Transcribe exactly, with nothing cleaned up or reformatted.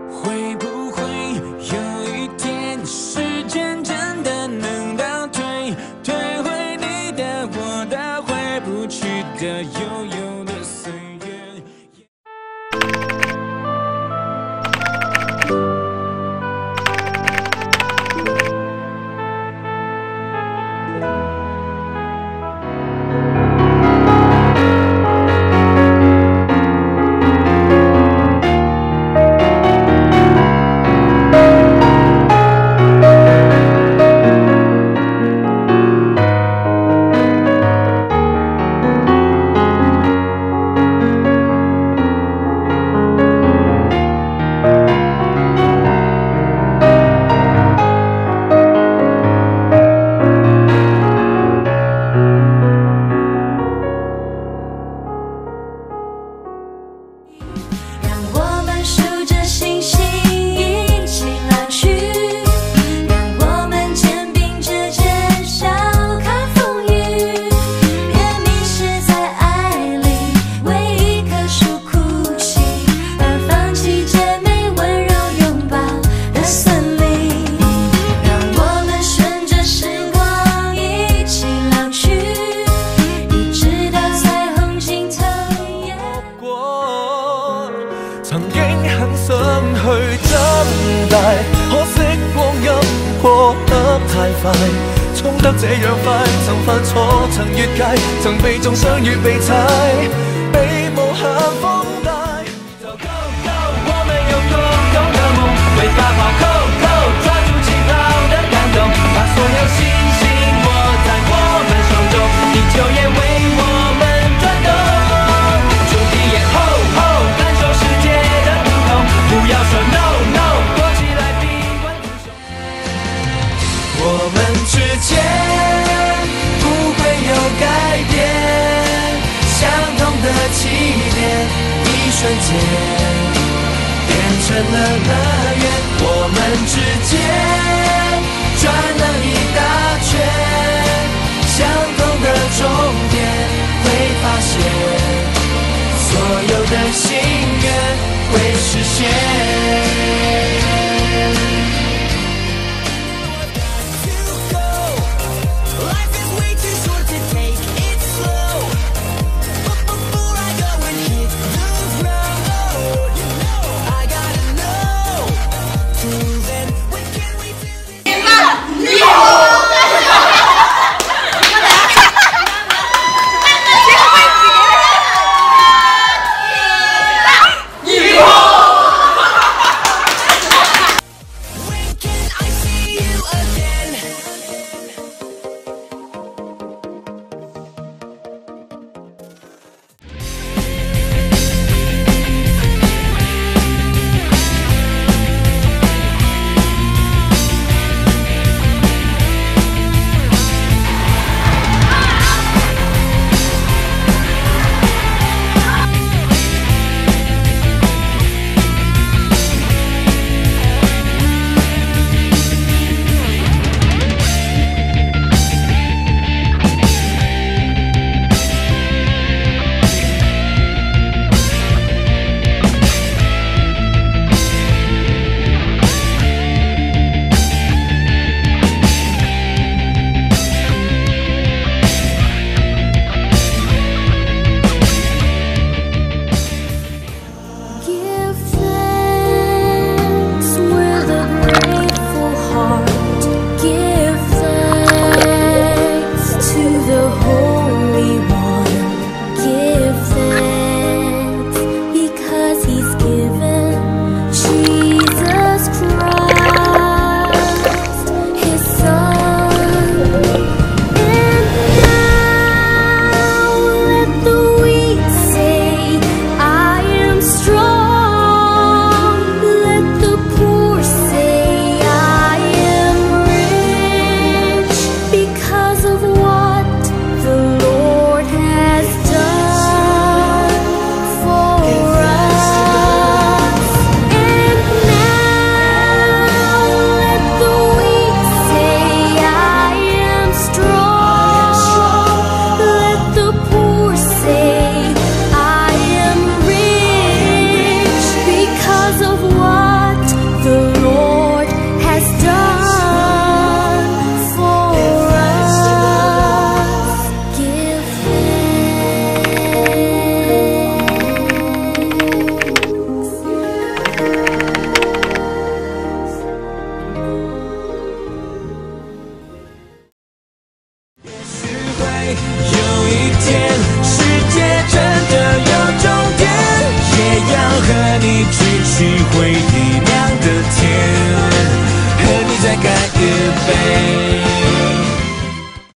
会不会有一天，时间真的能倒退，退回你的、我的、回不去的、悠悠的岁月。 曾經很想去長大，可惜光陰過得太快，衝得這樣快。曾犯錯，曾越界，曾被中傷與被踩，被無限放大。就 Go Go， 我們有共同的夢，為發跑 Go Go， 抓住起跑的感動，把所有星星握在我們手中，地球也為我們轉動。注定眼後後，感受世界的不同，不要說 no no， 躲起來閉關不休。我們之間不會有改變，相同的起點，一瞬間變成了樂園。我們之間轉了一大圈，相同的終點，會發現